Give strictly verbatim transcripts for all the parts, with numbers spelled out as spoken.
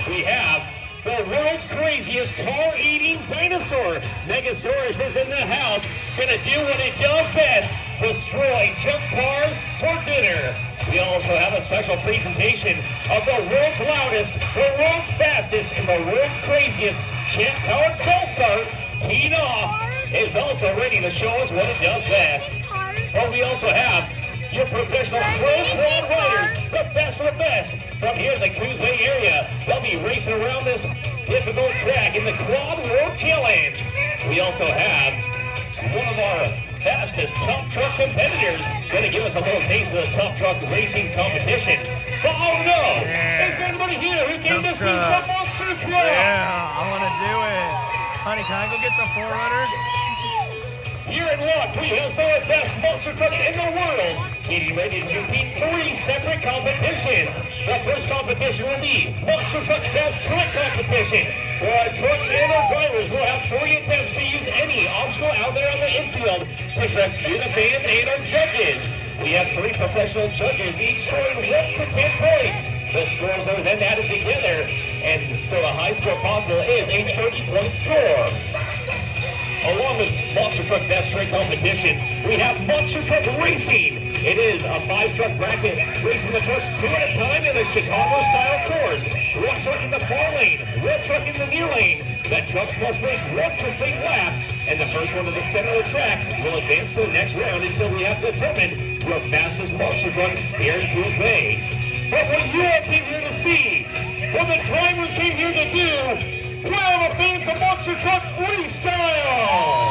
we have the world's craziest car-eating dinosaur. Megasaurus is in the house, gonna do what it does best, destroy junk cars for dinner. We also have a special presentation of the world's loudest, the world's fastest, and the world's craziest jet-powered golf cart. Teed off is also ready to show us what it does best. But we also have your professional pro quad riders, the best of the best, from here in the Coos Bay area. They'll be racing around this difficult track in the Quad World Challenge. We also have one of our fastest Top Truck competitors going to give us a little taste of the Top Truck racing competition. But oh no! Yeah. Is anybody here who came to see some monster trucks? Yeah, I want to do it. Honey, can I go get the four runner? Here in luck, we have some of the best monster trucks in the world, getting ready to compete three separate competitions. The first competition will be Monster Truck Best Truck Competition, where our trucks and our drivers will have three attempts to use any obstacle out there on the infield to correct you, the fans, and our judges. We have three professional judges, each scoring one to ten points. The scores are then added together, and so the high score possible is a thirty-point score. Along with Monster Truck Best Truck Competition, we have Monster Truck Racing. It is a five-truck bracket, racing the trucks two at a time in a Chicago-style course. One truck in the far lane, one truck in the near lane. The trucks must make one complete lap, and the first one to the center of the track will advance to the next round until we have determined your fastest monster truck here in Coos Bay. But what you all came here to see, what the drivers came here to do, well, the fans of Monster Truck Freestyle!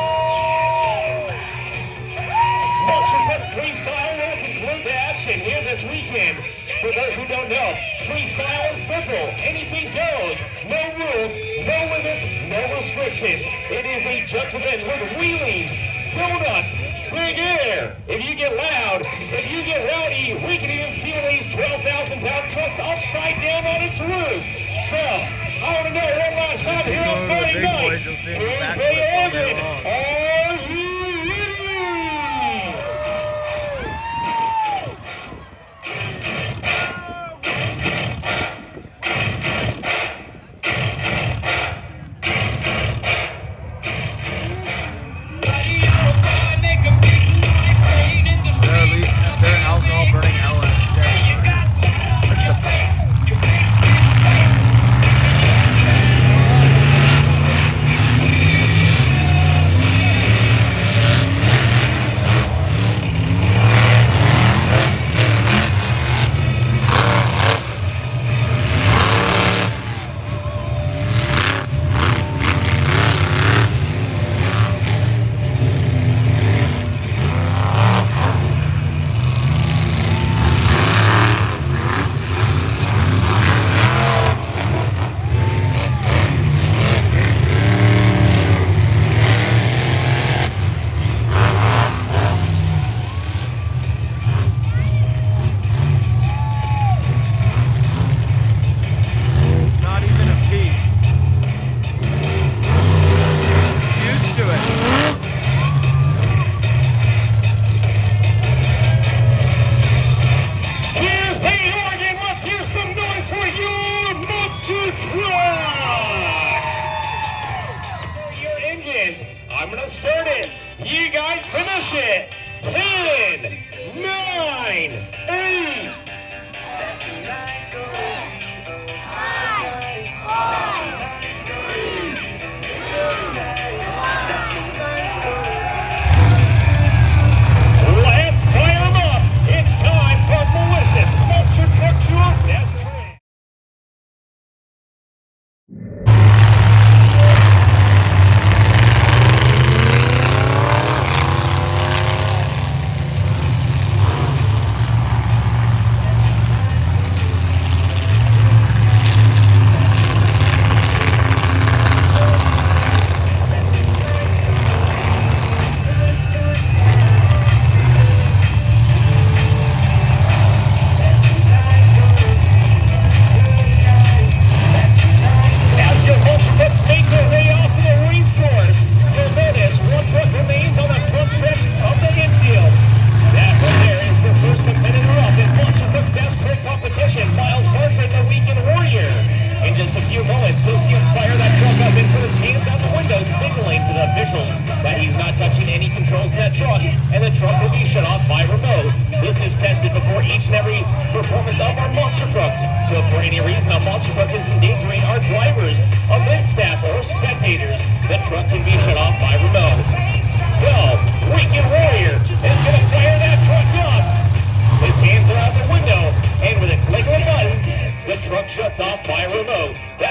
Monster Truck Freestyle will conclude the action here this weekend. For those who don't know, freestyle is simple. Anything goes. No rules, no limits, no restrictions. It is a judge event with wheelies, donuts, big air. If you get loud, if you get rowdy, we can even see one of these twelve thousand pound trucks upside down on its roof. So, I want to know one last time here on Friday night. Coos Bay, Oregon. Are you ready? Or at least if they're an alcohol burning L S D.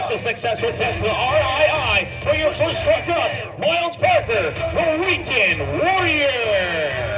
a successful test for R I I for your first truck up, Miles Parker, the Weekend Warrior.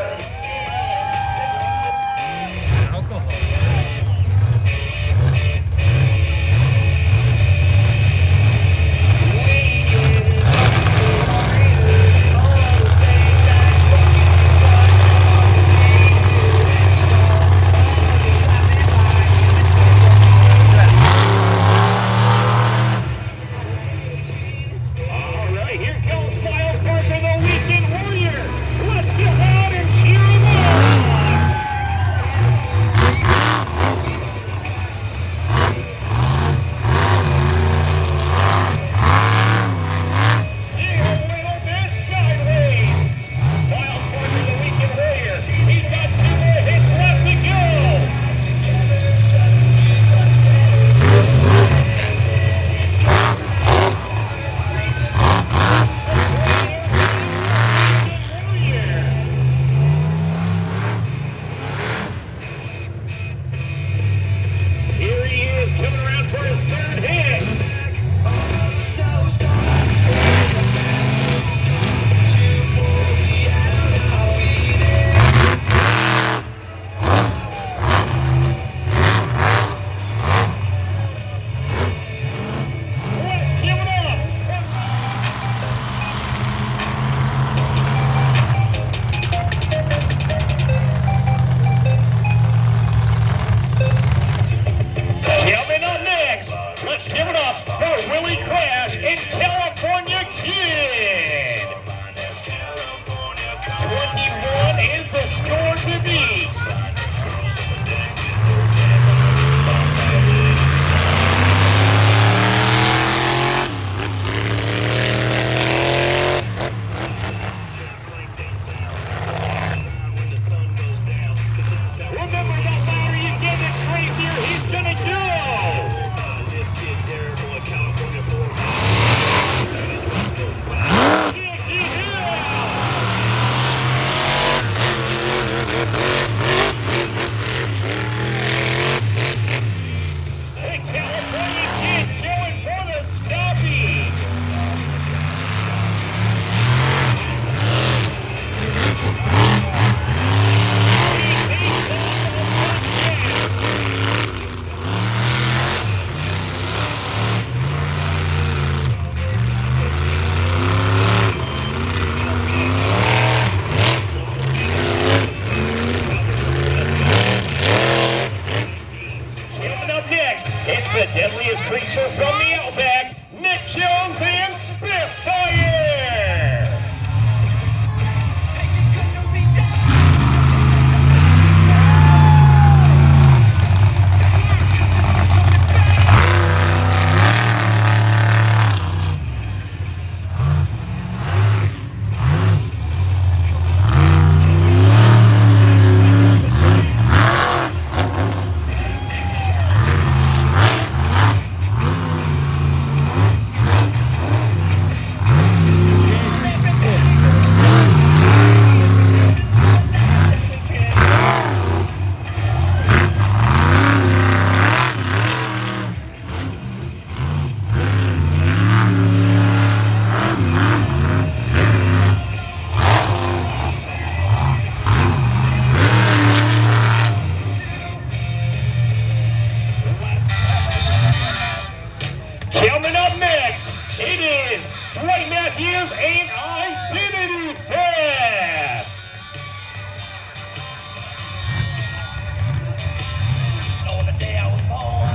Creature from the Outback, Nick Jones and Spitfire! Coming up next, it is Dwight Matthews and Identity Theft. On the day I was born.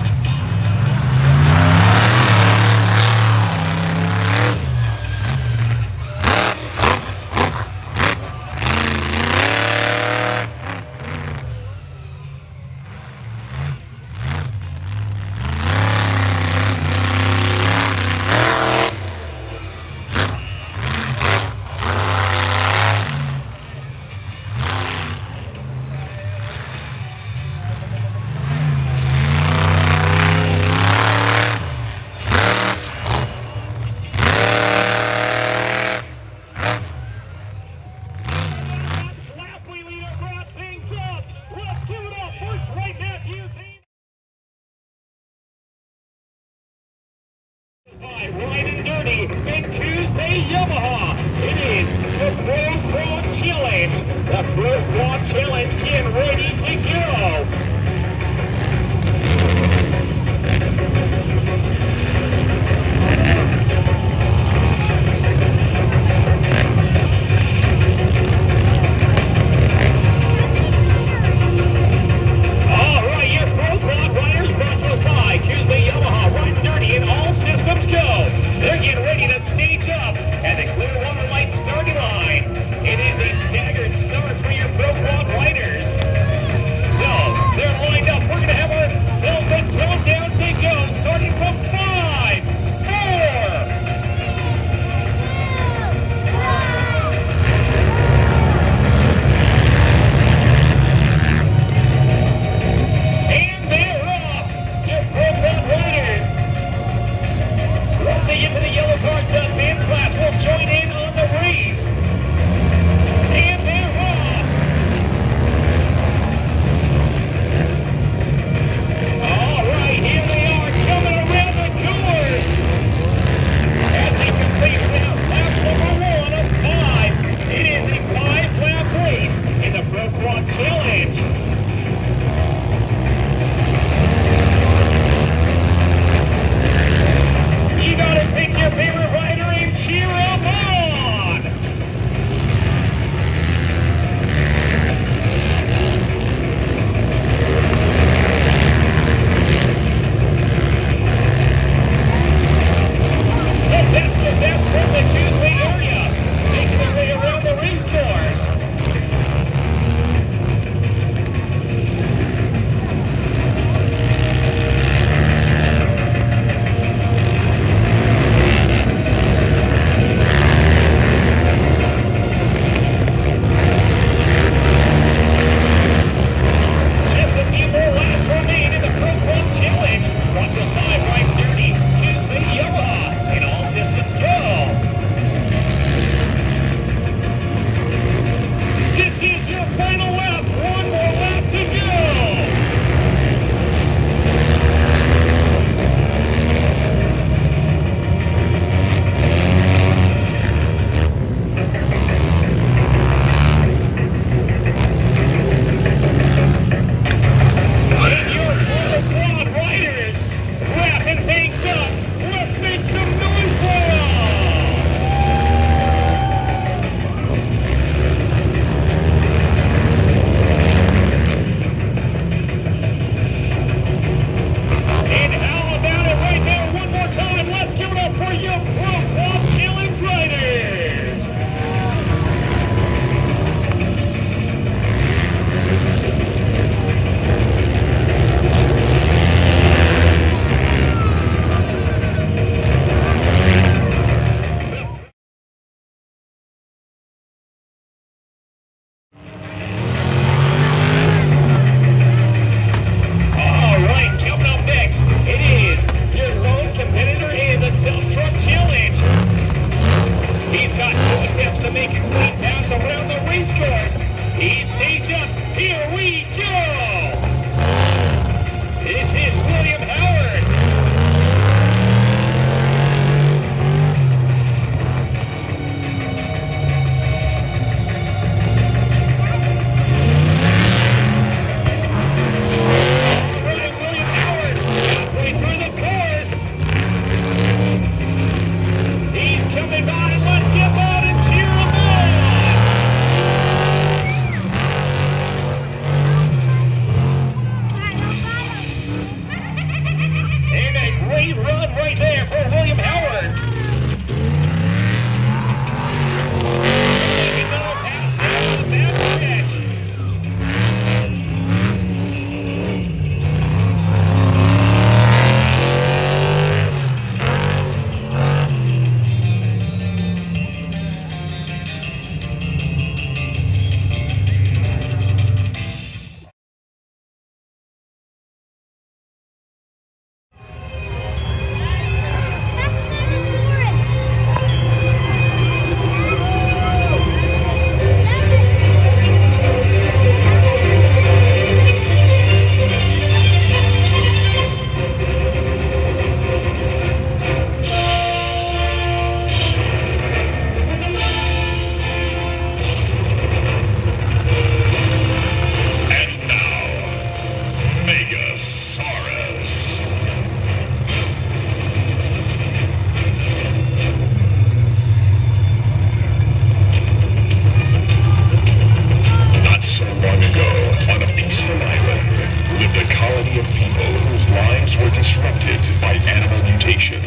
By Ryan and Dirty in Tuesday Yamaha. It is the Pro Quad Challenge. The Pro Quad Challenge getting ready to go. They're getting ready to stage up at the Clearwater Light starting line. It is a staggered start for your Pro Quad riders. So,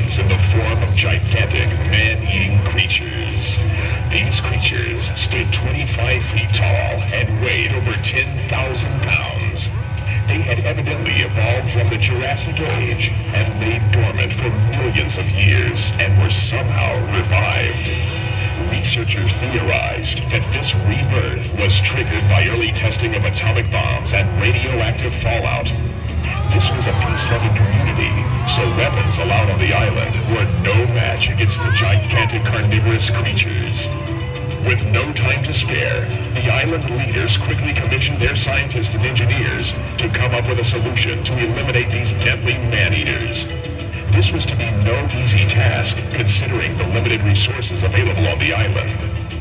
beings in the form of gigantic man-eating creatures. These creatures stood twenty-five feet tall and weighed over ten thousand pounds. They had evidently evolved from the Jurassic Age and laid dormant for millions of years and were somehow revived. Researchers theorized that this rebirth was triggered by early testing of atomic bombs and radioactive fallout. This was a peace-loving community, so weapons allowed on the island were no match against the gigantic carnivorous creatures. With no time to spare, the island leaders quickly commissioned their scientists and engineers to come up with a solution to eliminate these deadly man-eaters. This was to be no easy task, considering the limited resources available on the island.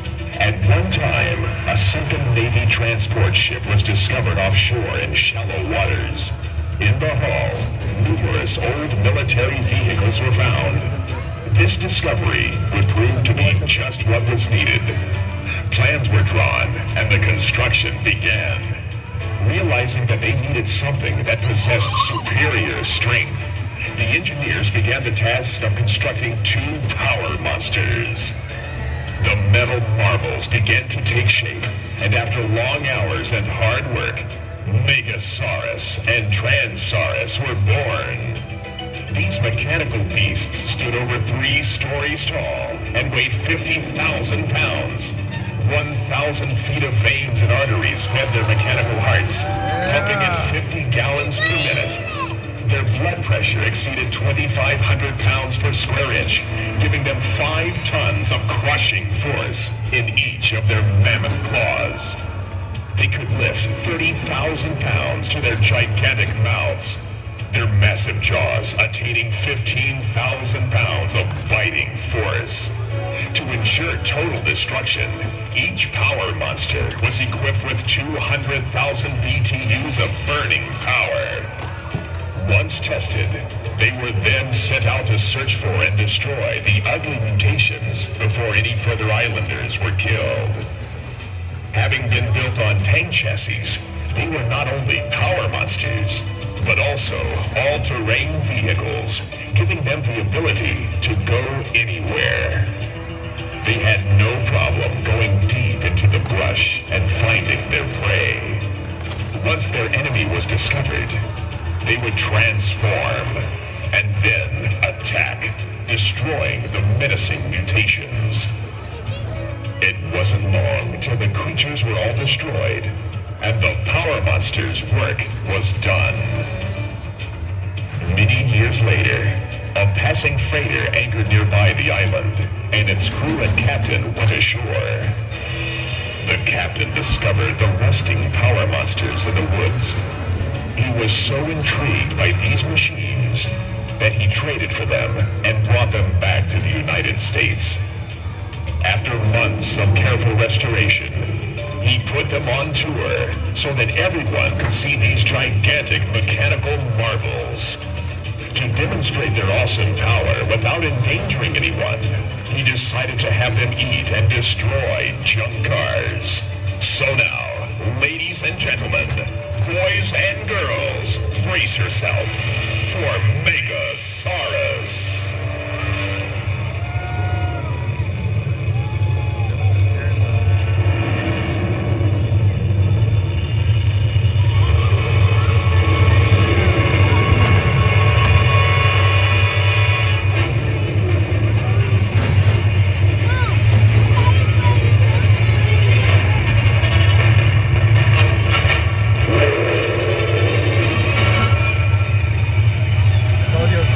At one time, a sunken Navy transport ship was discovered offshore in shallow waters. In the hull, numerous old military vehicles were found. This discovery would prove to be just what was needed. Plans were drawn, and the construction began. Realizing that they needed something that possessed superior strength, the engineers began the task of constructing two power monsters. The metal marvels began to take shape, and after long hours and hard work, Megasaurus and Transaurus were born. These mechanical beasts stood over three stories tall and weighed fifty thousand pounds. one thousand feet of veins and arteries fed their mechanical hearts, pumping at fifty gallons per minute. Their blood pressure exceeded twenty-five hundred pounds per square inch, giving them five tons of crushing force in each of their mammoth claws. They could lift thirty thousand pounds to their gigantic mouths, their massive jaws attaining fifteen thousand pounds of biting force. To ensure total destruction, each power monster was equipped with two hundred thousand B T Us of burning power. Once tested, they were then sent out to search for and destroy the ugly mutations before any further islanders were killed. Having been built on tank chassis, they were not only power monsters, but also all-terrain vehicles, giving them the ability to go anywhere. They had no problem going deep into the brush and finding their prey. Once their enemy was discovered, they would transform and then attack, destroying the menacing mutations. It wasn't long till the creatures were all destroyed, and the power monster's work was done. Many years later, a passing freighter anchored nearby the island, and its crew and captain went ashore. The captain discovered the rusting power monsters in the woods. He was so intrigued by these machines that he traded for them and brought them back to the United States. After months of careful restoration, he put them on tour so that everyone could see these gigantic mechanical marvels. To demonstrate their awesome power without endangering anyone, he decided to have them eat and destroy junk cars. So now, ladies and gentlemen, boys and girls, brace yourself for Megasaurus. Told you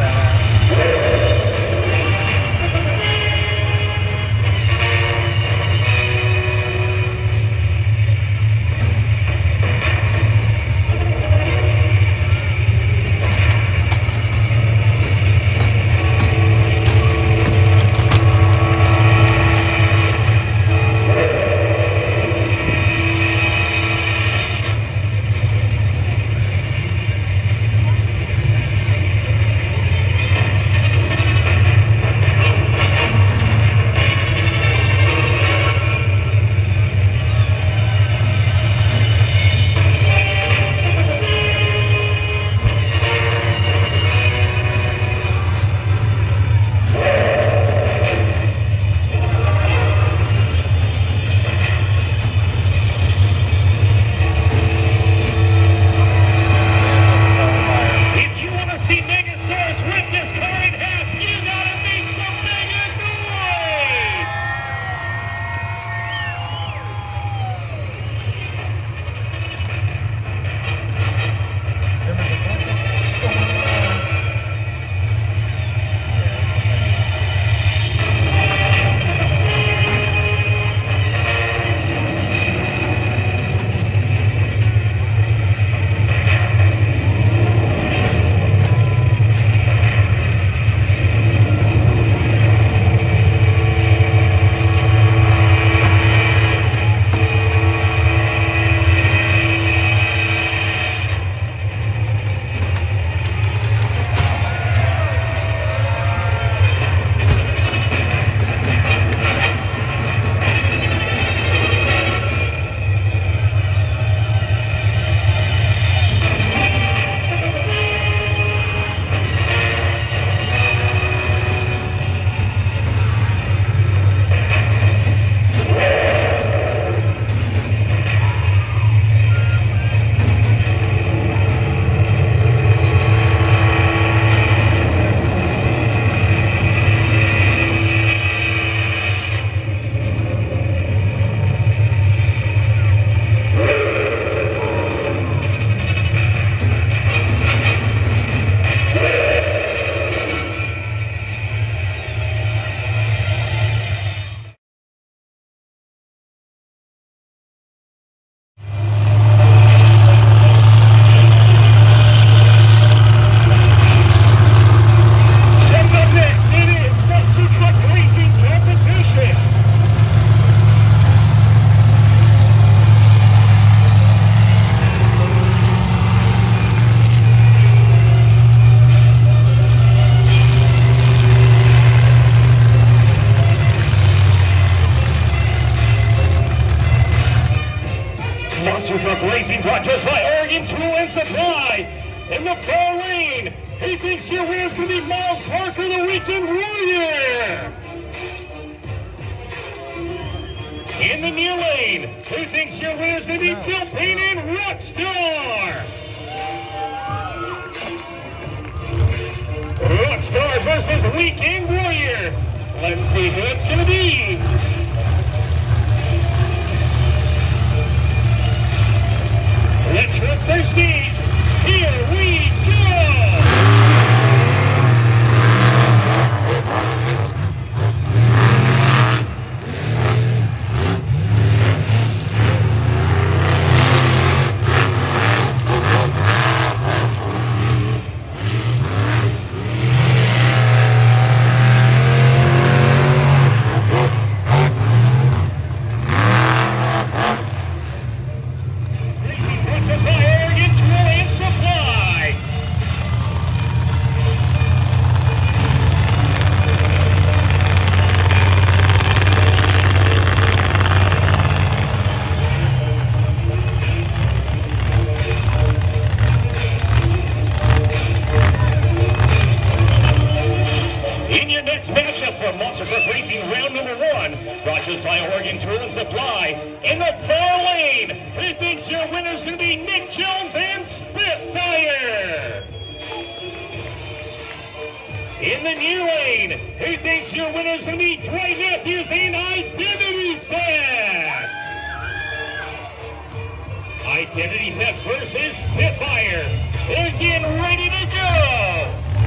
Racing brought to us by Oregon Tool and Supply. In the far lane, he thinks your winner's going to be Miles Parker, the Weekend Warrior. In the near lane, who thinks your winner's going to be Bill Payne and Rockstar? Rockstar versus Weekend Warrior. Let's see who it's going to be. Let's run our stage. Here we go. In the new lane, who thinks your winner is going to be Dwight Matthews and Identity Theft? Identity Theft versus Spitfire. They're getting ready to go.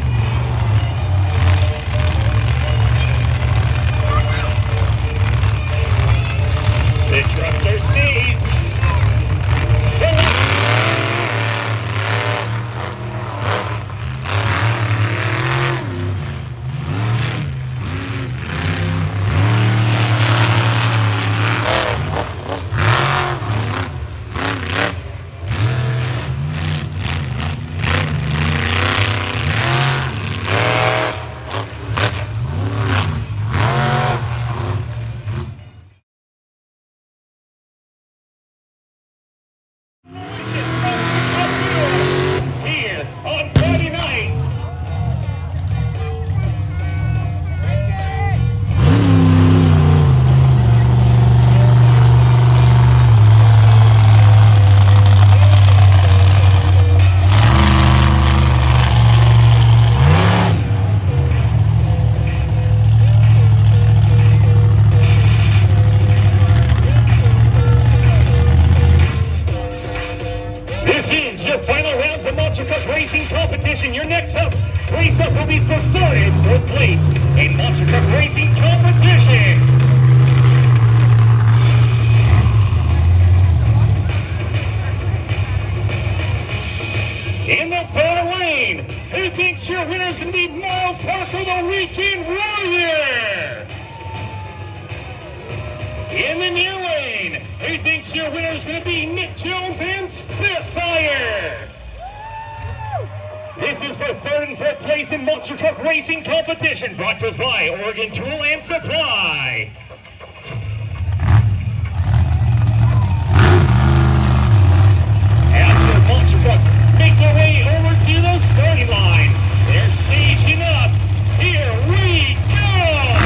The trucks are staged. Competition. Your next up, race up will be for third and fourth place in Monster Truck Racing Competition. In the far lane, who thinks your winner is going to be Miles Parker, the Weekend Warrior? In the near lane, who thinks your winner is going to be Nick Jones and Spitfire? This is for third and fourth place in Monster Truck Racing Competition, brought to us by Oregon Tool and Supply. As the Monster Trucks make their way over to the starting line, they're staging up. Here we go!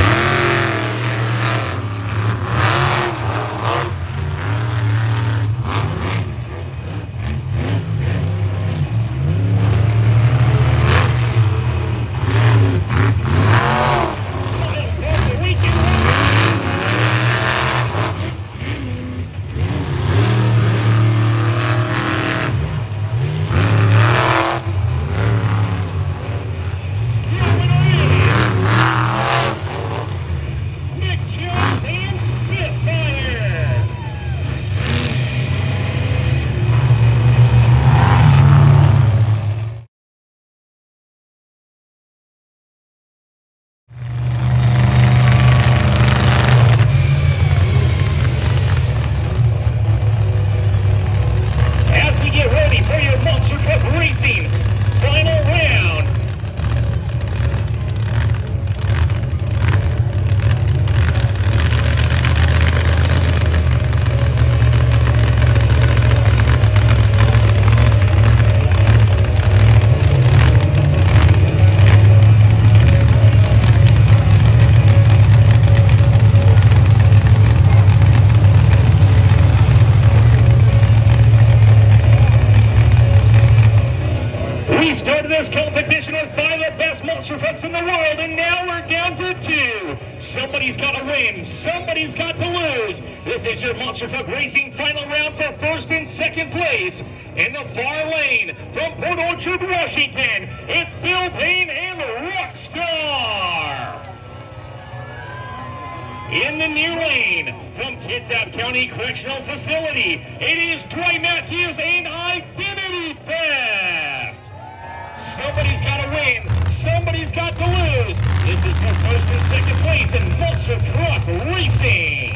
Somebody's got to win. Somebody's got to lose. This is your Monster Truck Racing final round for first and second place. In the far lane from Port Orchard, Washington, it's Bill Payne and Rockstar. In the new lane from Kitsap County Correctional Facility, it is Dwight Matthews and Identity Theft. Somebody's got to win. Somebody's got to lose. This is for first and second place in Monster Truck Racing.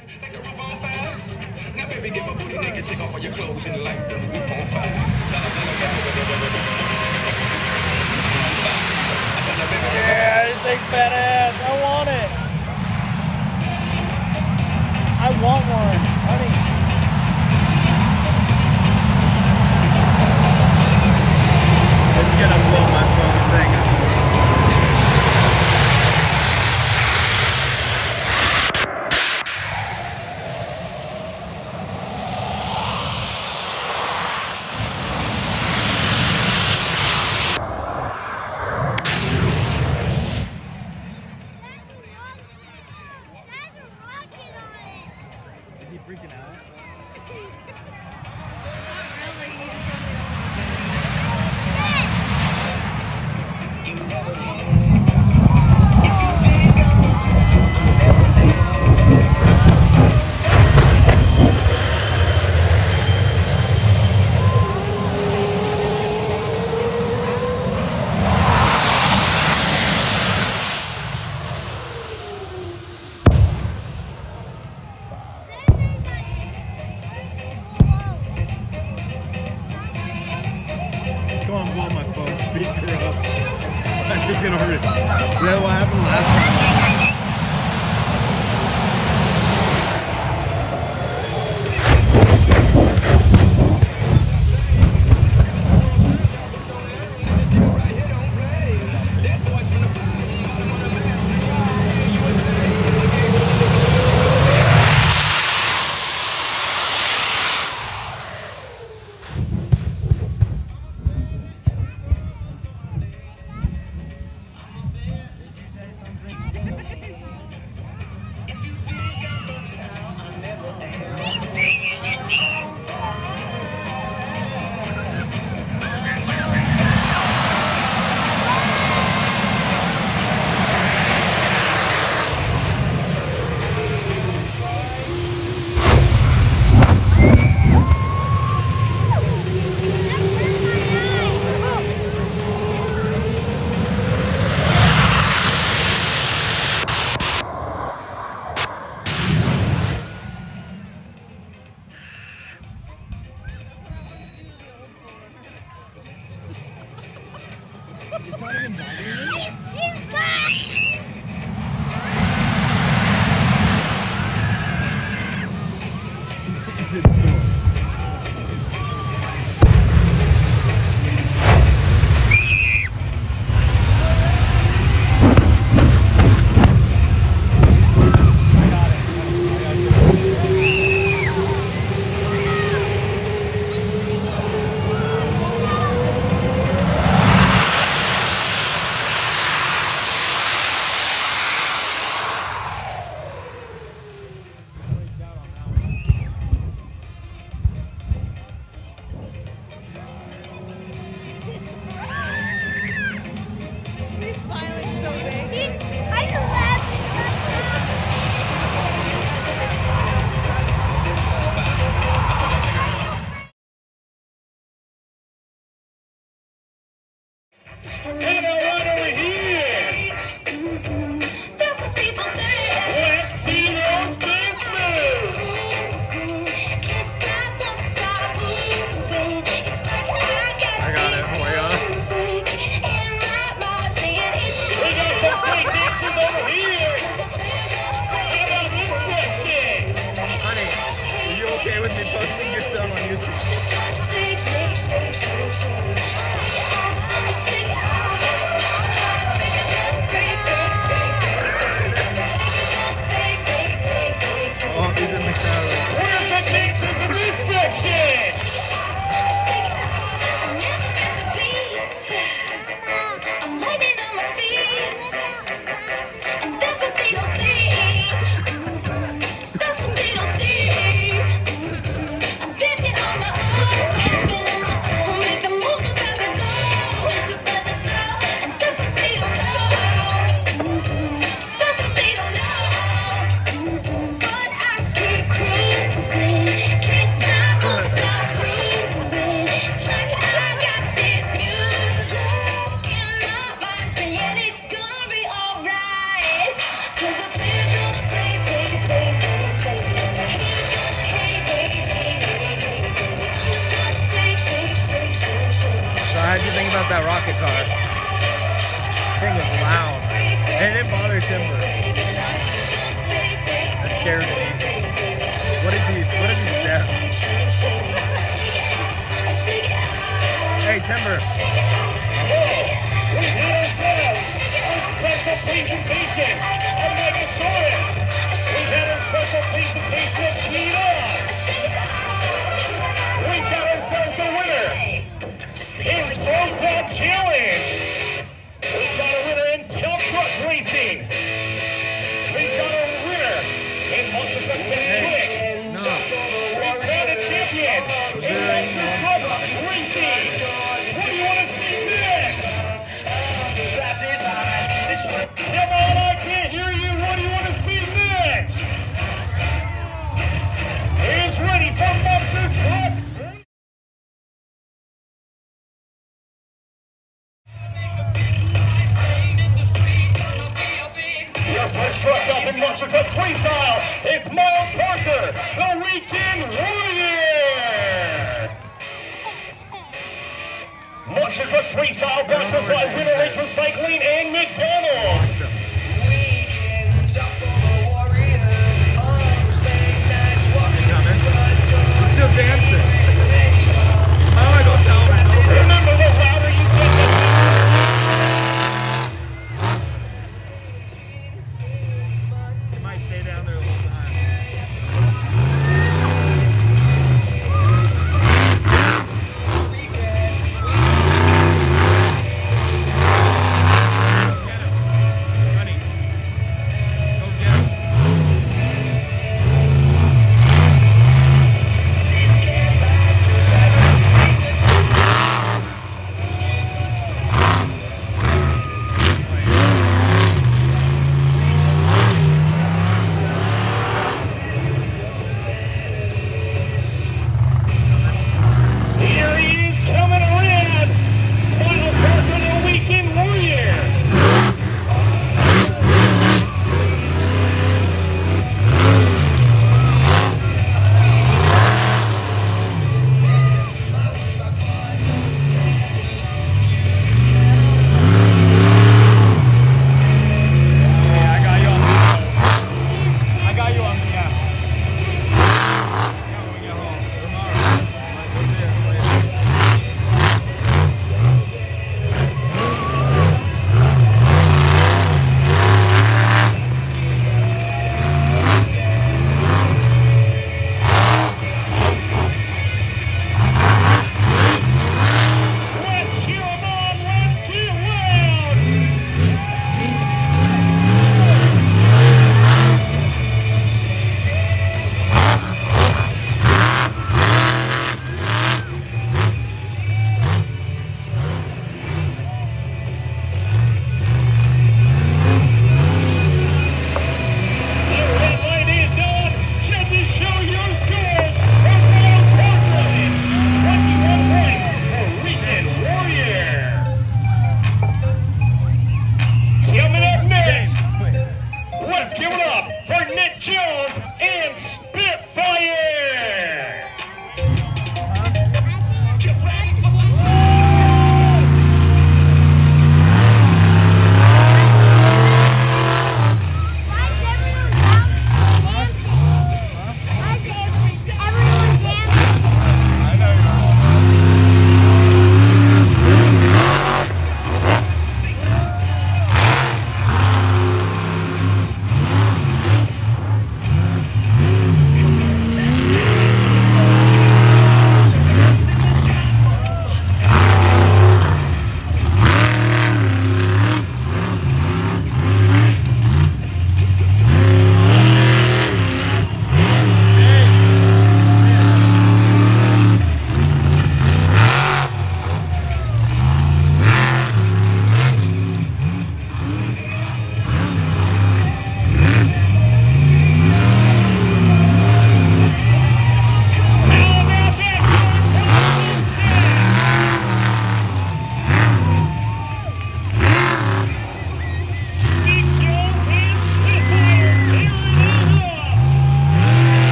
Like the roof on fire. Now baby, get my booty naked, take off all your clothes and light the roof on fire. Yeah, this thing's badass. I want it. I want one, honey. It's gonna blow my fucking thing up. Is he freaking out? Come on, blow my phone speaker up. I think it already. Is that what happened last time? about that rocket car. Thing was loud. And it didn't bother Timber. That scared me. What is he? What is he step? Hey, Timber. We have ourselves a special presentation of Megasaurus. We have a special presentation of Peter. We've got ourselves a winner in Pro Club Challenge. We've got a winner in Tail Truck Racing. We've got a winner in Monster Truck Quick. No. We've got a champion in Monster Truck Racing. What do you want to see next? Come on, I can't hear you. What do you want to see next? Is ready for Monster Truck. Your first truck up in Monster Truck Freestyle. It's Miles Parker, the Weekend Warrior. Monster Truck Freestyle brought to us by Winter Lake Recycling and McDonald's. We're still dancing. How do I go tell him? Remember, the louder you get, He might stay down there a little time.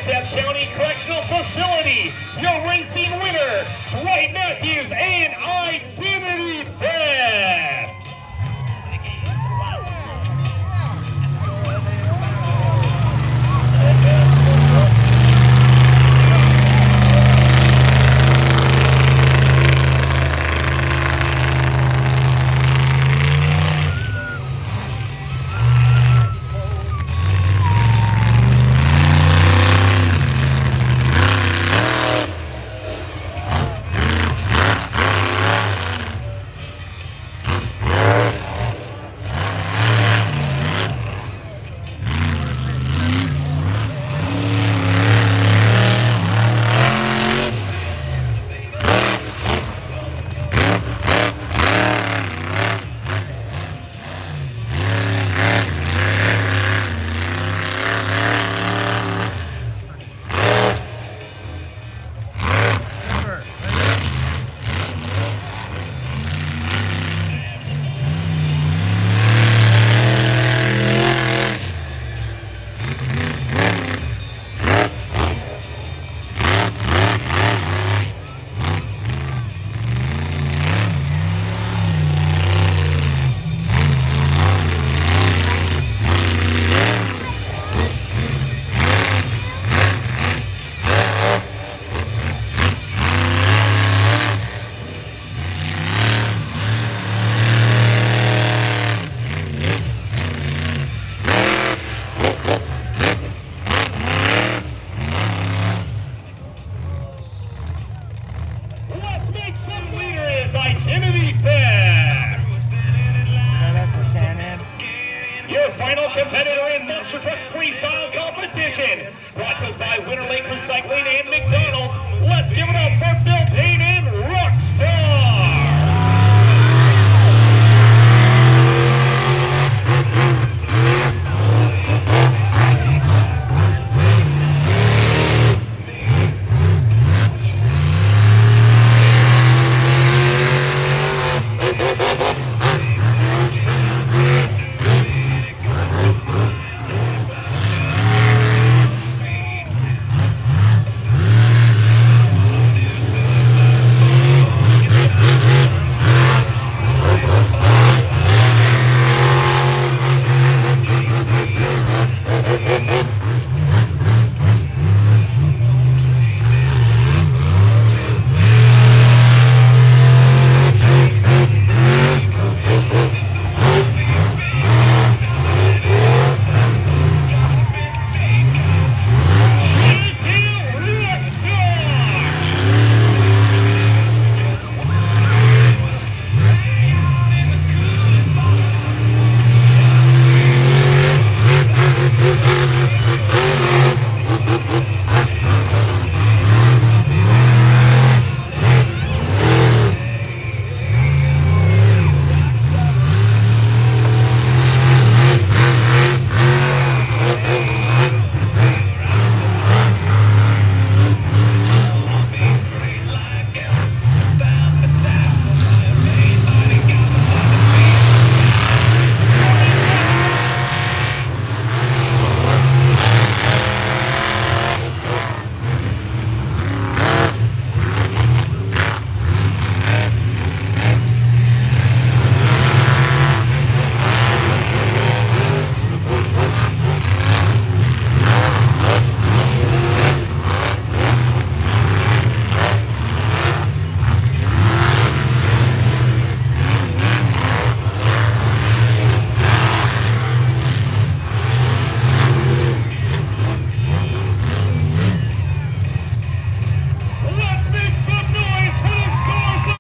Kitsap County Correctional Facility. Your racing winner, Dwight Matthews and Identity Theft. Identity Theft. Yeah, that's a Can-Am. Your final competitor in Monster Truck Freestyle